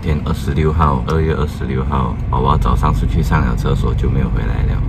天26号，2月26号，娃娃早上出去上了厕所就没有回来了。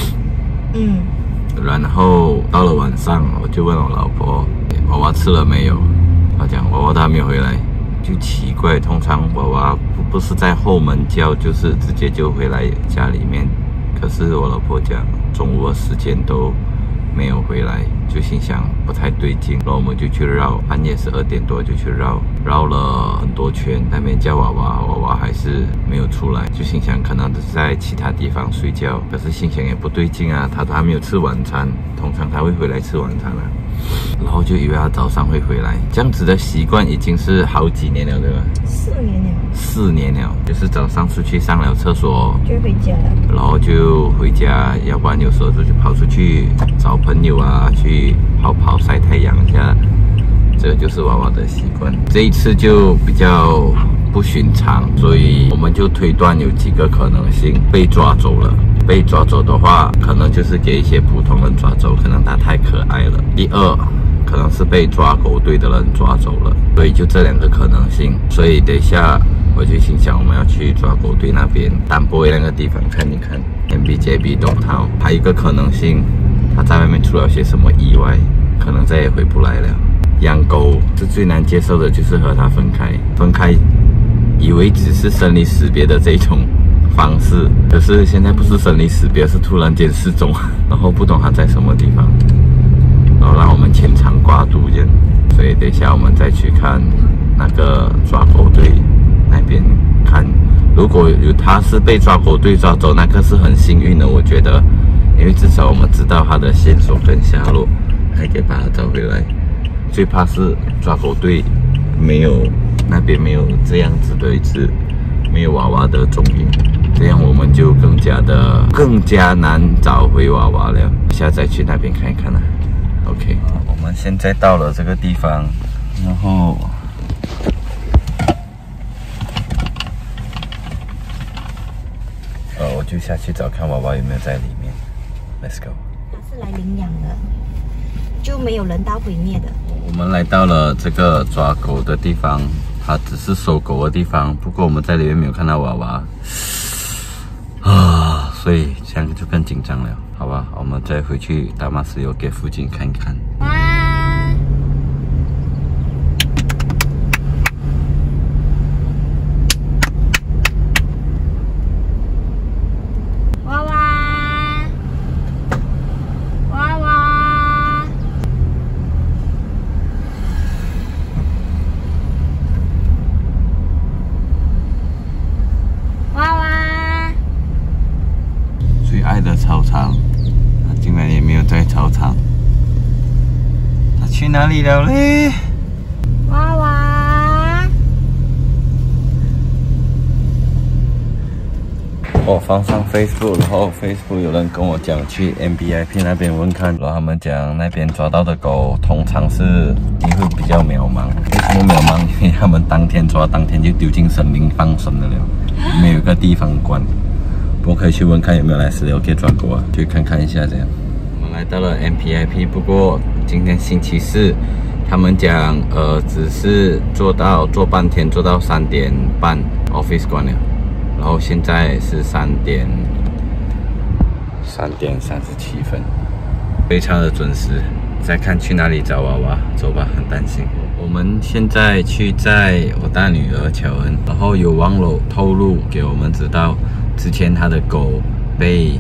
然后到了晚上，我就问我老婆，娃娃吃了没有？她讲娃娃都还没有回来，就奇怪，通常娃娃不是在后门叫，就是直接就回来家里面。可是我老婆讲中午的时间都没有回来，就心想不太对劲，然后我们就去绕，半夜12点多就去绕了很多圈，那边叫娃娃还是没有出来，就心想可能是在其他地方睡觉，可是心想也不对劲啊，他都还没有吃晚餐，通常他会回来吃晚餐啊，然后就以为他早上会回来，这样子的习惯已经是好几年了，对吧？4年了，就是早上出去上了厕所就回家了， 然后就回家，要不然有时候就跑出去找朋友啊，去跑晒太阳一下，这个就是娃娃的习惯。这一次就比较不寻常，所以我们就推断有几个可能性，被抓走了。被抓走的话，可能就是给一些普通人抓走，可能他太可爱了。第二，可能是被抓狗队的人抓走了，所以就这2个可能性。所以等一下我就心想，我们要去抓狗队那边丹波那个地方看一看 MBJB 东涛。还有一个可能性，他在外面出了些什么意外，可能再也回不来了。养狗是最难接受的，就是和它分开，以为只是生离死别的这种方式，可是现在不是生离死别，是突然间失踪，然后不懂它在什么地方，然后让我们牵肠挂肚这样。所以等一下我们再去看那个抓狗队那边看，如果有他是被抓狗队抓走，那个是很幸运的，我觉得，因为至少我们知道他的线索跟下落，还可以把他找回来。最怕是抓狗队那边没有这样子的一只没有娃娃的踪影，这样我们就更加难找回娃娃了。下再去那边看一看啊。OK， 我们现在到了这个地方，然后我就下去找看娃娃有没有在里面。Let's go。 他是来领养的，就没有人道毁灭的。 我们来到了这个抓狗的地方，它只是收狗的地方，不过我们在里面没有看到娃娃啊，所以这样就更紧张了。好吧，我们再回去大马士游给附近看一看。的操场，他竟然也没有在操场，他去哪里了嘞？ 娃娃， 我放上 Facebook， 然后 Facebook 有人跟我讲去 MBIP 那边问看，然后他们讲那边抓到的狗通常是机会比较渺茫。为什么渺茫？因为他们当天抓，当天就丢进森林放生的了，没有一个地方关。我可以去问看有没有来16K 抓狗啊，去看看一下这样。我们来到了 MPIP， 不过今天星期4，他们讲只是做半天，做到3点半 office 关了，然后现在是3点37分，非常的准时。再看去哪里找娃娃，走吧，很担心。我们现在去载我大女儿乔恩，然后有网友透露给我们知道，之前他的狗被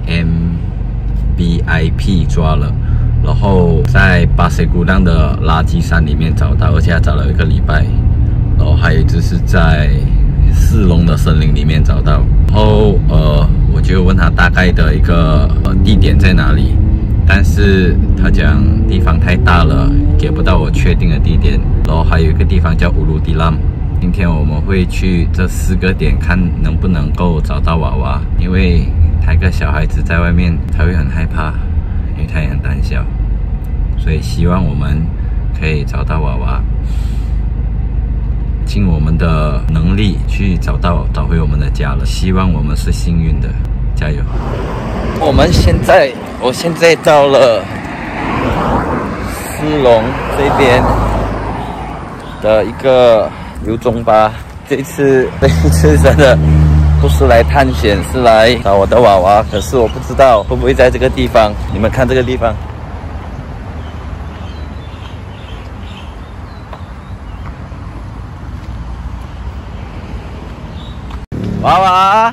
MBIP 抓了，然后在巴塞古浪的垃圾山里面找到，而且他找了1个礼拜。然后还有一只是在四龙的森林里面找到。然后我就问他大概的一个地点在哪里，但是他讲地方太大了，给不到我确定的地点。然后还有一个地方叫乌鲁迪拉姆。今天我们会去这4个点，看能不能够找到娃娃。因为他一个小孩子在外面，他会很害怕，因为他也很胆小，所以希望我们可以找到娃娃，尽我们的能力去找回我们的家了。希望我们是幸运的，加油！我现在到了四龙这边的一个油中巴这一次真的不是来探险，是来找我的娃娃。可是我不知道会不会在这个地方。你们看这个地方，娃娃，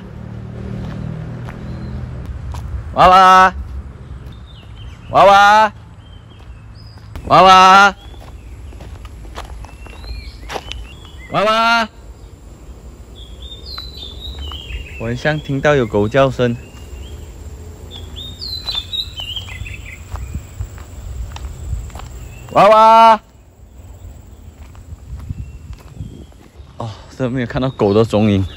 娃娃，娃娃，娃娃。娃娃，我很像听到有狗叫声。娃娃，哦，真的没有看到狗的踪影。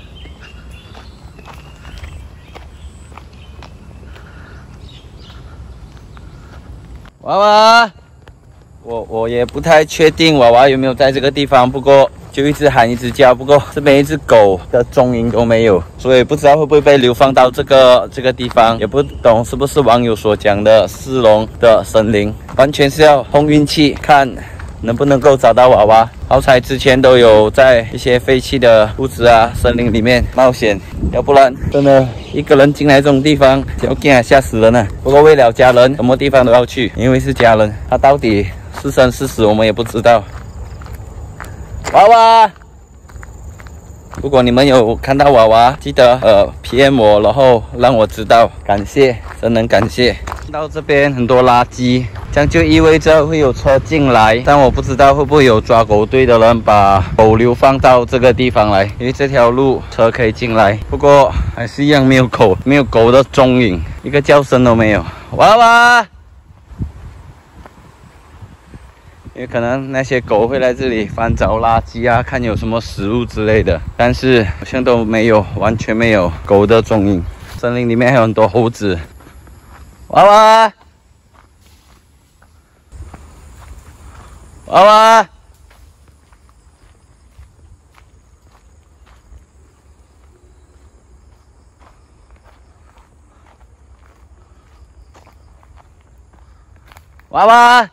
娃娃，我也不太确定娃娃有没有在这个地方，不过。就一直喊一直叫，不过这边一只狗的踪影都没有，所以不知道会不会被流放到这个地方，也不懂是不是网友所讲的四龙的森林，完全是要碰运气，看能不能够找到娃娃。好彩之前都有在一些废弃的屋子啊、森林里面冒险，要不然真的一个人进来这种地方，要给他吓死人了。不过为了家人，什么地方都要去，因为是家人，他到底是生是死我们也不知道。娃娃，如果你们有看到娃娃，记得PM 我，然后让我知道，感谢，真能感谢。到这边很多垃圾，这样就意味着会有车进来，但我不知道会不会有抓狗队的人把狗流放到这个地方来，因为这条路车可以进来，不过还是一样没有狗，没有狗的踪影，一个叫声都没有。娃娃。因为可能那些狗会来这里翻找垃圾啊，看有什么食物之类的，但是好像都没有，完全没有狗的踪影。森林里面还有很多猴子。娃娃，娃娃，娃娃。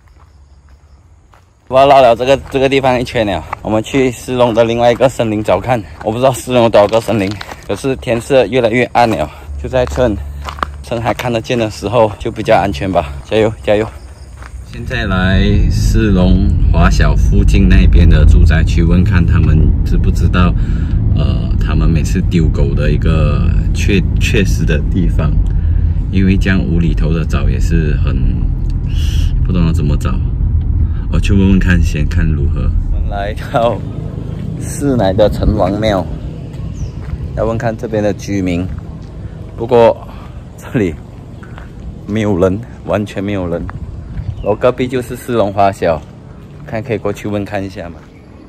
我绕了这个地方一圈了，我们去四龙的另外一个森林找看。我不知道四龙有多少个森林，可是天色越来越暗了，就在趁还看得见的时候，就比较安全吧。加油加油！现在来四龙华小附近那边的住宅区问看他们知不知道，他们每次丢狗的一个确实的地方，因为这样无厘头的找也是很不懂得怎么找。我去问问看，先看如何。我们来到市内的城隍庙，要问看这边的居民。不过这里没有人，完全没有人。我隔壁就是四龙华小，看可以过去问看一下吗？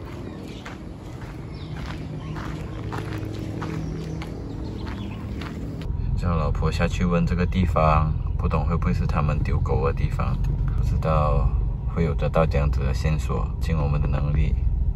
叫老婆下去问这个地方，不懂会不会是他们丢狗的地方，不知道。会有得到这样子的线索，尽我们的能力。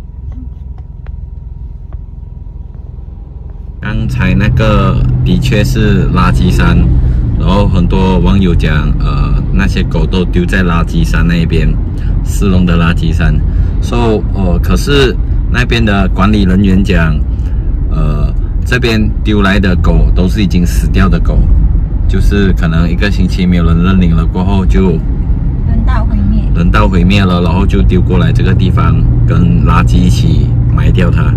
刚才那个的确是垃圾山，然后很多网友讲，那些狗都丢在垃圾山那边，四龙的垃圾山。可是那边的管理人员讲，这边丢来的狗都是已经死掉的狗，就是可能1个星期没有人认领了过后就。人道毁灭了，然后就丢过来这个地方，跟垃圾一起埋掉它。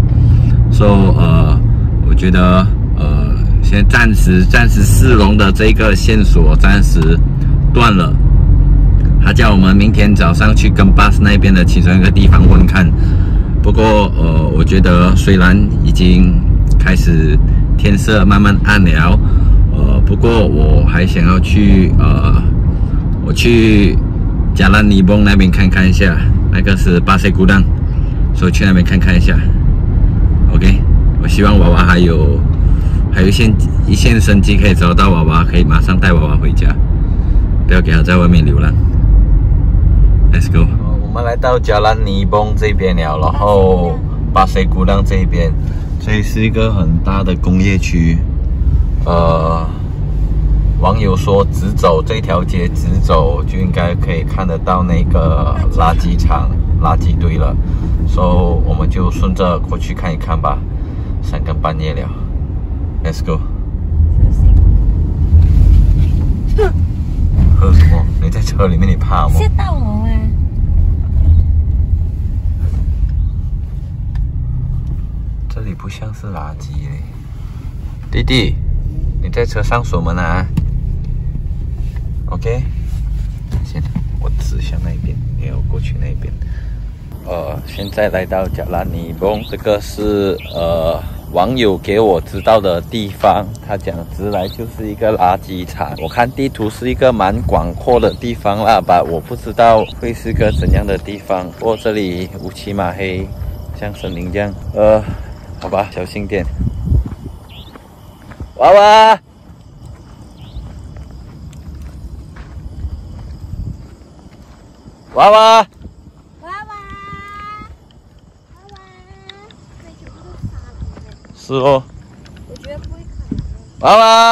我觉得现在暂时四龙的这个线索暂时断了。他叫我们明天早上去跟巴士那边的其中一个地方问看。不过我觉得虽然已经开始天色慢慢暗了，不过我还想要去我去。加兰尼崩那边看看一下，那个是巴塞古当，所以去那边看看一下。OK， 我希望娃娃还有一线生机，可以找到娃娃，可以马上带娃娃回家，不要给他在外面流浪。Let's go。我们来到加兰尼崩这边了，然后巴塞古当这边，这里是一个很大的工业区，网友说直走这条街，直走就应该可以看得到那个垃圾场、垃圾堆了， ，so 我们就顺着过去看一看吧。3更半夜了 ，Let's go。喝什么？你在车里面你怕吗？ 吓到我啊！ 这里不像是垃圾嘞。弟弟，你在车上锁门啊 ？OK。现在我指向那边，也有过去那边。现在来到加拉尼翁，这个是网友给我知道的地方，他讲直来就是一个垃圾场。我看地图是一个蛮广阔的地方啦吧，我不知道会是个怎样的地方。不过这里乌漆嘛黑，像森林这样。好吧，小心点。娃娃，娃娃。是哦， 我觉得不会可能。 娃娃，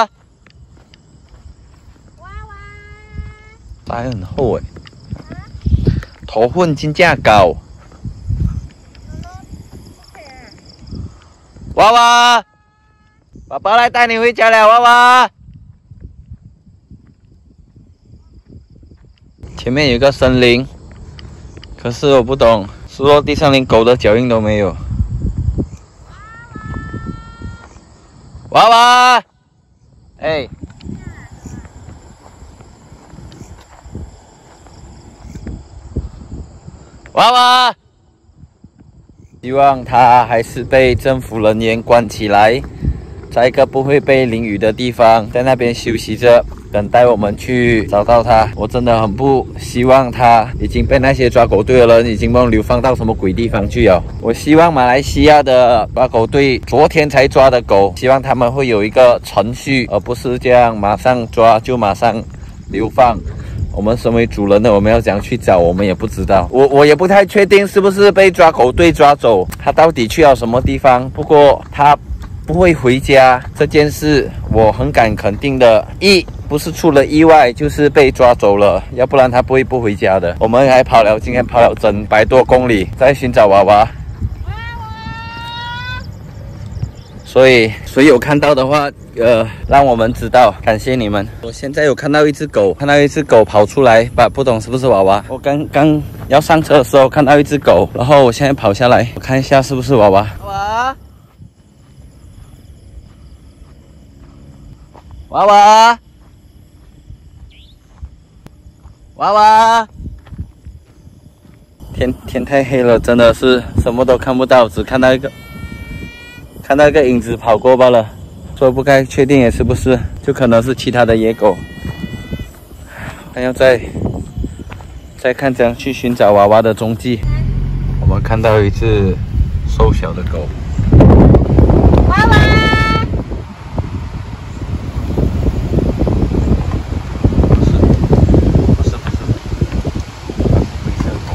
娃娃， 带很厚诶，头混真正高。娃娃，爸爸来带你回家了，娃娃。前面有一个森林，可是我不懂，是落地上连狗的脚印都没有。娃娃，哎，娃娃，希望它还是被政府人员关起来，在一个不会被淋雨的地方，在那边休息着，等待我们去找到它。我真的很不希望它已经被那些抓狗队的人已经把流放到什么鬼地方去了。我希望马来西亚的抓狗队昨天才抓的狗，希望他们会有一个程序，而不是这样马上抓就马上流放。我们身为主人的，我们要怎样去找，我们也不知道。我也不太确定是不是被抓狗队抓走，他到底去了什么地方。不过他不会回家这件事，我很敢肯定的，不是出了意外，就是被抓走了，要不然他不会不回家的。我们还今天跑了整100多公里，在寻找娃娃。所以有看到的话，让我们知道，感谢你们。我现在有看到一只狗，跑出来，不懂是不是娃娃。我刚要上车的时候看到一只狗，然后我现在跑下来，我看一下是不是娃娃。娃娃，娃娃，天太黑了，真的是什么都看不到，只看到一个影子跑过罢了。说不该确定也是不是，就可能是其他的野狗。还要再看怎样去寻找娃娃的踪迹。我们看到一只瘦小的狗。 娃娃， 不是，灰色头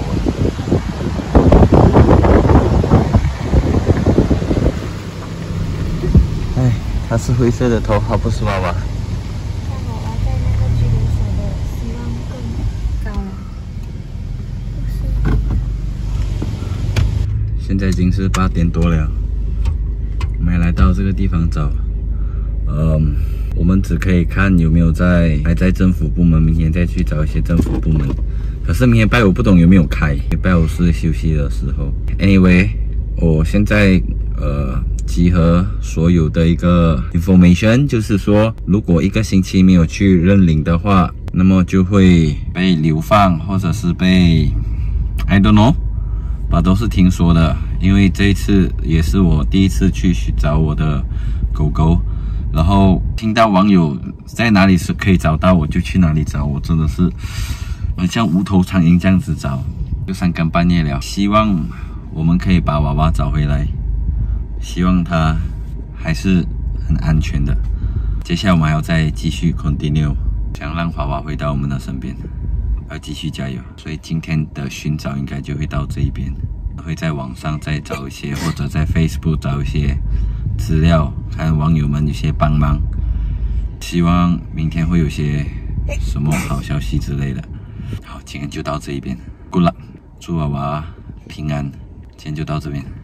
啊。哎，它是灰色的头，它不是娃娃。 看娃娃在那个距离所的希望更高了。 现在已经是8点多了，我们来到这个地方找。我们只可以看有没有还在政府部门，明天再去找一些政府部门。可是明天拜五不懂有没有开，拜五是休息的时候。Anyway， 我现在集合所有的一个 information， 就是说，如果1个星期没有去认领的话，那么就会被流放，或者是被 I don't know， 都是听说的。因为这一次也是我第一次去找我的狗狗，然后听到网友在哪里是可以找到，我就去哪里找。我真的是很像无头苍蝇这样子找，就3更半夜了。希望我们可以把娃娃找回来，希望它还是很安全的。接下来我们还要再继续 continue， 想让娃娃回到我们的身边，要继续加油。所以今天的寻找应该就会到这一边，会在网上再找一些，或者在 Facebook 找一些资料，看网友们有些帮忙。希望明天会有些什么好消息之类的。好，今天就到这一边 ，Good luck， 祝娃娃平安。 今天就到这边。